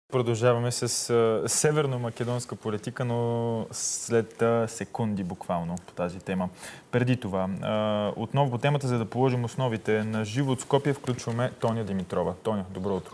Продължаваме с северно-македонска политика, но след секунди буквално по тази тема. Преди това, отново по темата, за да положим основите на живо от Скопие, включваме Тоня Димитрова. Тоня, добро утро.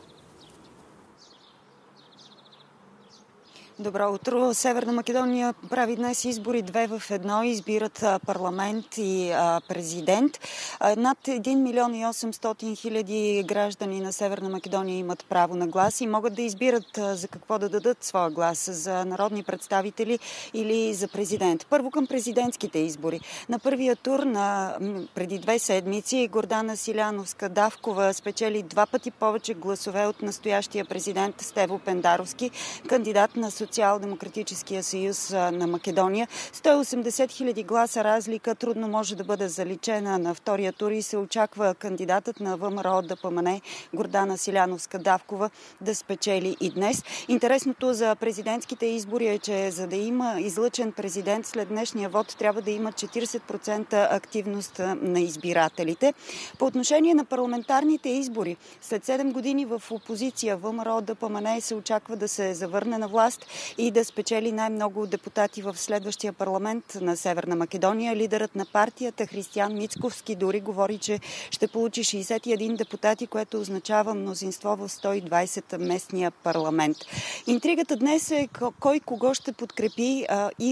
Добро утро. Северна Македония прави днес избори 2 в 1. Избират парламент и президент. Над 1 милион и 800 хиляди граждани на Северна Македония имат право на глас и могат да избират за какво да дадат своя глас, за народни представители или за президент. Първо към президентските избори. На първия тур преди 2 седмици Гордана Силановска-Давкова спечели 2 пъти повече гласове от настоящия президент Стево Пендаровски, кандидат на Социал-демократическия съюз на Македония. 180 хиляди гласа разлика трудно може да бъде заличена на втория тур и се очаква кандидатът на ВМРО-ДПМНЕ Гордана Силановска-Давкова да спечели и днес. Интересното за президентските избори е, че за да има излъчен президент след днешния вод трябва да има 40% активност на избирателите. По отношение на парламентарните избори, след 7 години в опозиция ВМРО-ДПМНЕ се очаква да се завърне на власт и да спечели най-много депутати в следващия парламент на Северна Македония. Лидерът на партията Християн Мицковски дори говори, че ще получи 61 депутати, което означава мнозинство в 120 местния парламент. Интригата днес е кой кого ще подкрепи и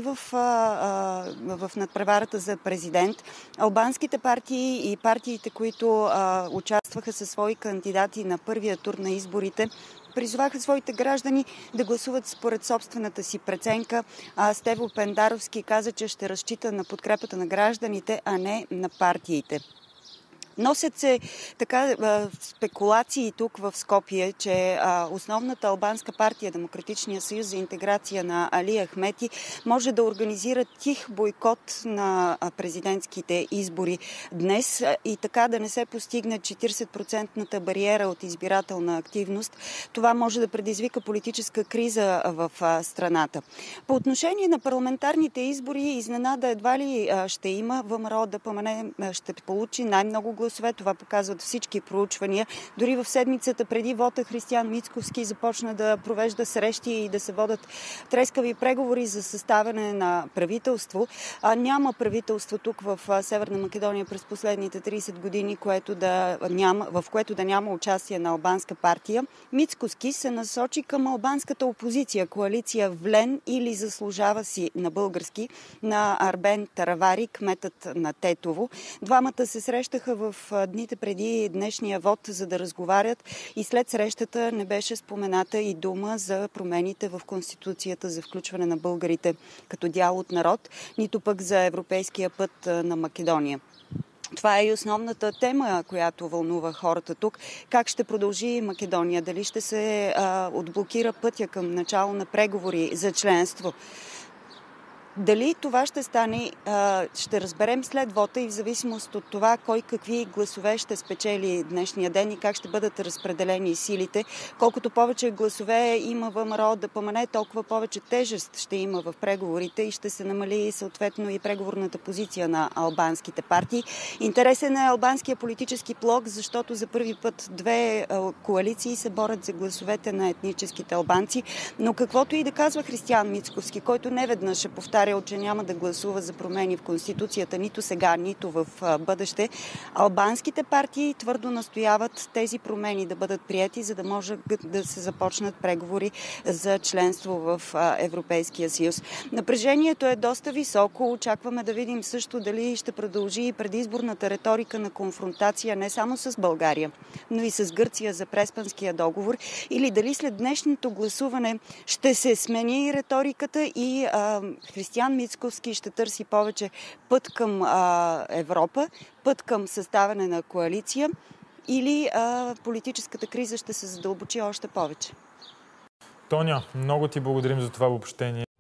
в надпреварата за президент. Албанските партии и партиите, които участваха със свои кандидати на първия тур на изборите, призоваха своите граждани да гласуват според собствената си преценка. Стево Пендаровски каза, че ще разчита на подкрепата на гражданите, а не на партиите. Носят се така спекулации тук в Скопие, че основната албанска партия, Демократичния съюз за интеграция на Али Ахмети, може да организира тих бойкот на президентските избори днес и така да не се постигне 40% бариера от избирателна активност. Това може да предизвика политическа криза в страната. По отношение на парламентарните избори, изненада едва ли ще има. ВМРО-ДПМНЕ ще получи най-много гласове. Това показват всички проучвания. Дори в седмицата преди вота Християн Мицковски започна да провежда срещи и да се водят трескави преговори за съставяне на правителство. Няма правителство тук в Северна Македония през последните 30 години, в което да няма участие на албанска партия. Мицковски се насочи към албанската опозиция, коалиция Влен или Заслужава си на български, на Арбен Таравари, кметът на Тетово. Двамата се срещаха в дните преди днешния вод, за да разговарят, и след срещата не беше спомената и дума за промените в Конституцията за включване на българите като дял от народ, нито пък за европейския път на Македония. Това е и основната тема, която вълнува хората тук. Как ще продължи Македония? Дали ще се отблокира пътя към начало на преговори за членство? Дали това ще стане, ще разберем след вота и в зависимост от това кой какви гласове ще спечели днешния ден и как ще бъдат разпределени силите. Колкото повече гласове има ВМРО-ДПМНЕ, толкова повече тежест ще има в преговорите и ще се намали съответно и преговорната позиция на албанските партии. Интересен е албанския политически блок, защото за първи път 2 коалиции се борят за гласовете на етническите албанци. Но каквото и да казва Християн Мицковски, който неведнъж е повтарял, че няма да гласува за промени в Конституцията нито сега, нито в бъдеще, албанските партии твърдо настояват тези промени да бъдат приети, за да може да се започнат преговори за членство в Европейския съюз. Напрежението е доста високо. Очакваме да видим също дали ще продължи предизборната риторика на конфронтация не само с България, но и с Гърция за Преспанския договор, или дали след днешното гласуване ще се смени риториката и Християн Мицковски ще търси повече път към Европа, път към съставяне на коалиция, или политическата криза ще се задълбочи още повече. Тоня, много ти благодарим за това обобщение.